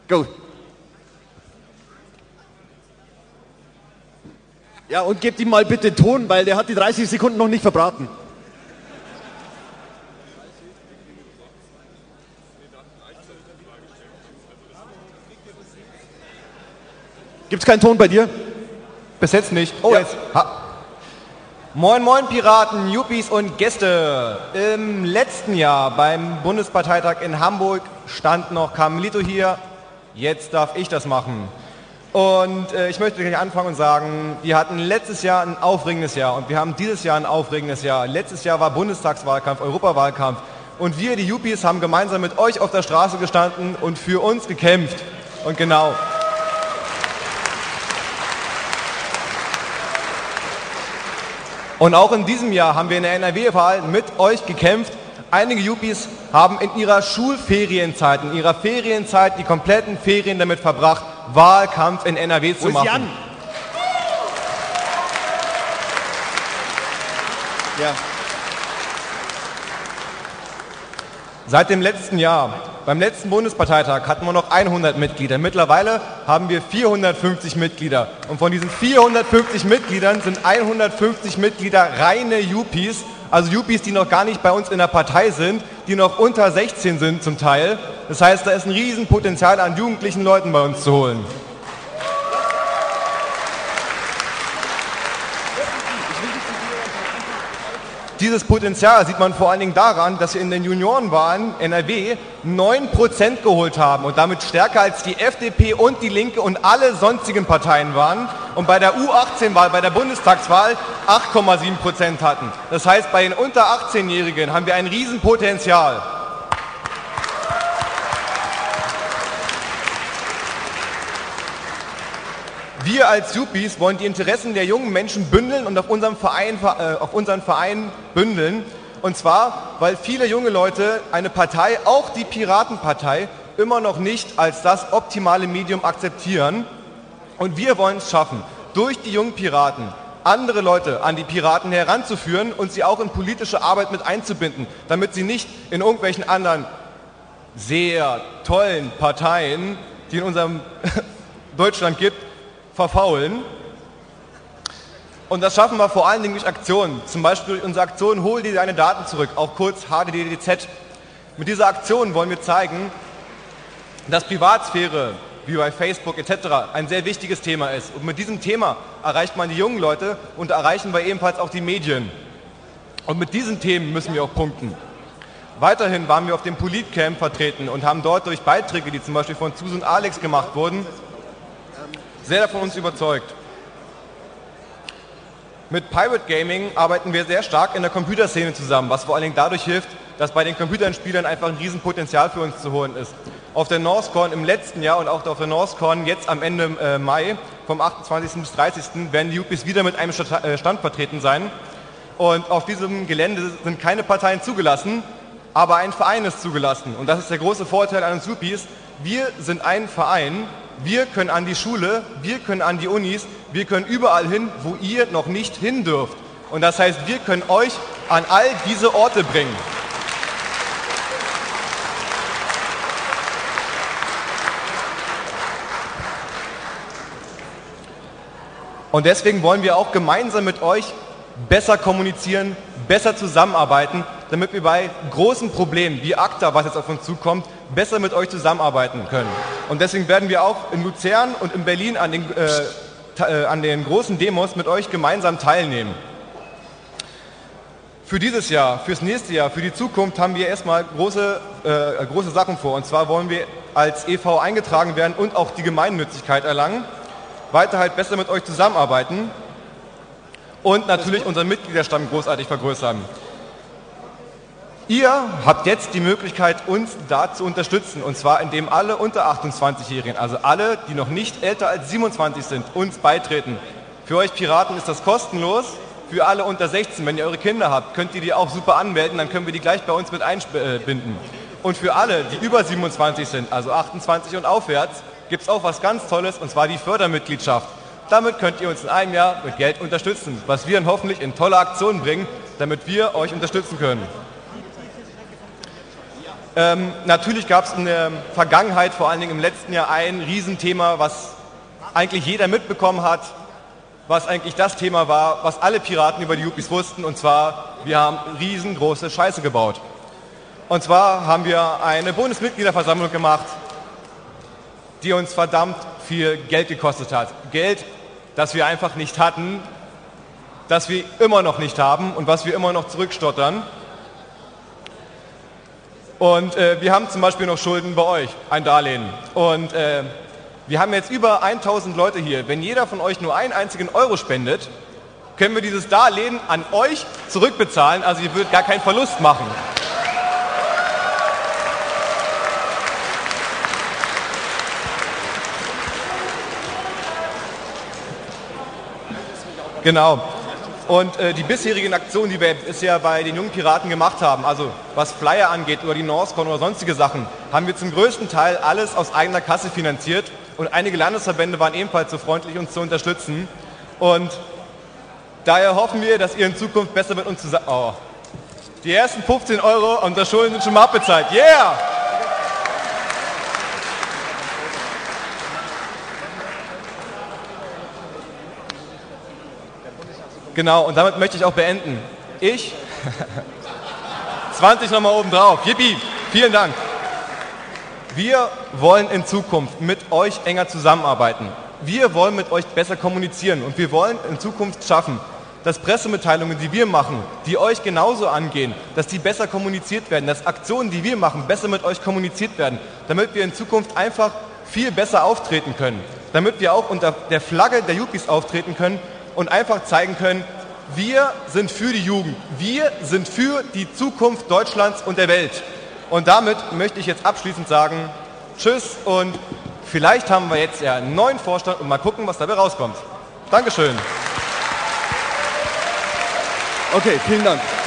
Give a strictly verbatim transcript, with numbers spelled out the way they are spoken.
Go. Ja, und gebt ihm mal bitte Ton, weil der hat die dreißig Sekunden noch nicht verbraten. Gibt's keinen Ton bei dir? Bis jetzt nicht. Oh, Ja. jetzt. Ha. Moin, moin, Piraten, Yuppies und Gäste. Im letzten Jahr beim Bundesparteitag in Hamburg stand noch Carmelito hier. Jetzt darf ich das machen. Und äh, ich möchte gleich anfangen und sagen, wir hatten letztes Jahr ein aufregendes Jahr und wir haben dieses Jahr ein aufregendes Jahr. Letztes Jahr war Bundestagswahlkampf, Europawahlkampf und wir, die Yuppies, haben gemeinsam mit euch auf der Straße gestanden und für uns gekämpft. Und genau. Und auch in diesem Jahr haben wir in der N R W-Wahl mit euch gekämpft. Einige Yuppies haben in ihrer Schulferienzeit, in ihrer Ferienzeit die kompletten Ferien damit verbracht, Wahlkampf in N R W zu Wo ist machen. Jan? Ja. Seit dem letzten Jahr, beim letzten Bundesparteitag, hatten wir noch hundert Mitglieder. Mittlerweile haben wir vierhundertfünfzig Mitglieder. Und von diesen vierhundertfünfzig Mitgliedern sind hundertfünfzig Mitglieder reine Yuppies. Also Yuppies, die noch gar nicht bei uns in der Partei sind, die noch unter sechzehn sind zum Teil. Das heißt, da ist ein Riesenpotenzial an jugendlichen Leuten bei uns zu holen. Dieses Potenzial sieht man vor allen Dingen daran, dass wir in den Juniorenwahlen N R W neun Prozent geholt haben und damit stärker als die F D P und die Linke und alle sonstigen Parteien waren und bei der U achtzehn-Wahl, bei der Bundestagswahl acht Komma sieben Prozent hatten. Das heißt, bei den unter achtzehnjährigen haben wir ein Riesenpotenzial. Wir als Yuppies wollen die Interessen der jungen Menschen bündeln und auf unserem Verein, äh, auf unseren Verein bündeln. Und zwar, weil viele junge Leute eine Partei, auch die Piratenpartei, immer noch nicht als das optimale Medium akzeptieren. Und wir wollen es schaffen, durch die jungen Piraten andere Leute an die Piraten heranzuführen und sie auch in politische Arbeit mit einzubinden, damit sie nicht in irgendwelchen anderen sehr tollen Parteien, die in unserem Deutschland gibt, verfaulen. Und das schaffen wir vor allen Dingen durch Aktionen. Zum Beispiel durch unsere Aktion Hol dir deine Daten zurück, auch kurz H D D D Z. Mit dieser Aktion wollen wir zeigen, dass Privatsphäre, wie bei Facebook et cetera, ein sehr wichtiges Thema ist. Und mit diesem Thema erreicht man die jungen Leute und erreichen wir ebenfalls auch die Medien. Und mit diesen Themen müssen wir auch punkten. Weiterhin waren wir auf dem Politcamp vertreten und haben dort durch Beiträge, die zum Beispiel von Susan und Alex gemacht wurden, sehr von uns überzeugt. Mit Pirate Gaming arbeiten wir sehr stark in der Computerszene zusammen, was vor allen Dingen dadurch hilft, dass bei den Computerspielern einfach ein Riesenpotenzial für uns zu holen ist. Auf der NorthCon im letzten Jahr und auch auf der NorthCon jetzt am Ende äh, Mai, vom achtundzwanzigsten bis dreißigsten werden die Yuppies wieder mit einem Stand vertreten sein. Und auf diesem Gelände sind keine Parteien zugelassen, aber ein Verein ist zugelassen. Und das ist der große Vorteil an uns Yuppies. Wir sind ein Verein. Wir können an die Schule, wir können an die Unis, wir können überall hin, wo ihr noch nicht hin dürft. Und das heißt, wir können euch an all diese Orte bringen. Und deswegen wollen wir auch gemeinsam mit euch besser kommunizieren, besser zusammenarbeiten, damit wir bei großen Problemen wie ACTA, was jetzt auf uns zukommt, besser mit euch zusammenarbeiten können. Und deswegen werden wir auch in Luzern und in Berlin an den, äh, äh, an den großen Demos mit euch gemeinsam teilnehmen. Für dieses Jahr, fürs nächste Jahr, für die Zukunft haben wir erstmal große, äh, große Sachen vor. Und zwar wollen wir als E V eingetragen werden und auch die Gemeinnützigkeit erlangen, weiter halt besser mit euch zusammenarbeiten und natürlich unseren Mitgliederstamm großartig vergrößern. Ihr habt jetzt die Möglichkeit, uns da zu unterstützen, und zwar indem alle unter achtundzwanzigjährigen, also alle, die noch nicht älter als siebenundzwanzig sind, uns beitreten. Für euch Piraten ist das kostenlos, für alle unter sechzehn, wenn ihr eure Kinder habt, könnt ihr die auch super anmelden, dann können wir die gleich bei uns mit einbinden. Und für alle, die über siebenundzwanzig sind, also achtundzwanzig und aufwärts, gibt es auch was ganz Tolles, und zwar die Fördermitgliedschaft. Damit könnt ihr uns in einem Jahr mit Geld unterstützen, was wir dann hoffentlich in tolle Aktionen bringen, damit wir euch unterstützen können. Ähm, natürlich gab es in der Vergangenheit, vor allen Dingen im letzten Jahr, ein Riesenthema, was eigentlich jeder mitbekommen hat, was eigentlich das Thema war, was alle Piraten über die Yuppies wussten, und zwar, wir haben riesengroße Scheiße gebaut. Und zwar haben wir eine Bundesmitgliederversammlung gemacht, die uns verdammt viel Geld gekostet hat. Geld, das wir einfach nicht hatten, das wir immer noch nicht haben und was wir immer noch zurückstottern. Und äh, wir haben zum Beispiel noch Schulden bei euch, ein Darlehen. Und äh, wir haben jetzt über tausend Leute hier. Wenn jeder von euch nur einen einzigen Euro spendet, können wir dieses Darlehen an euch zurückbezahlen. Also ihr würdet gar keinen Verlust machen. Genau. Und äh, die bisherigen Aktionen, die wir bisher bei den jungen Piraten gemacht haben, also was Flyer angeht oder die Northcon oder sonstige Sachen, haben wir zum größten Teil alles aus eigener Kasse finanziert. Und einige Landesverbände waren ebenfalls so freundlich, uns zu unterstützen. Und daher hoffen wir, dass ihr in Zukunft besser mit uns zusammen... Oh. Die ersten fünfzehn Euro unserer Schulden sind schon mal abbezahlt. Yeah! Genau, und damit möchte ich auch beenden. Ich, zwanzig nochmal oben drauf. Yippie, vielen Dank. Wir wollen in Zukunft mit euch enger zusammenarbeiten. Wir wollen mit euch besser kommunizieren und wir wollen in Zukunft schaffen, dass Pressemitteilungen, die wir machen, die euch genauso angehen, dass die besser kommuniziert werden, dass Aktionen, die wir machen, besser mit euch kommuniziert werden, damit wir in Zukunft einfach viel besser auftreten können. Damit wir auch unter der Flagge der Yuppies auftreten können und einfach zeigen können, wir sind für die Jugend, wir sind für die Zukunft Deutschlands und der Welt. Und damit möchte ich jetzt abschließend sagen, tschüss und vielleicht haben wir jetzt ja einen neuen Vorstand und mal gucken, was dabei rauskommt. Dankeschön. Okay, vielen Dank.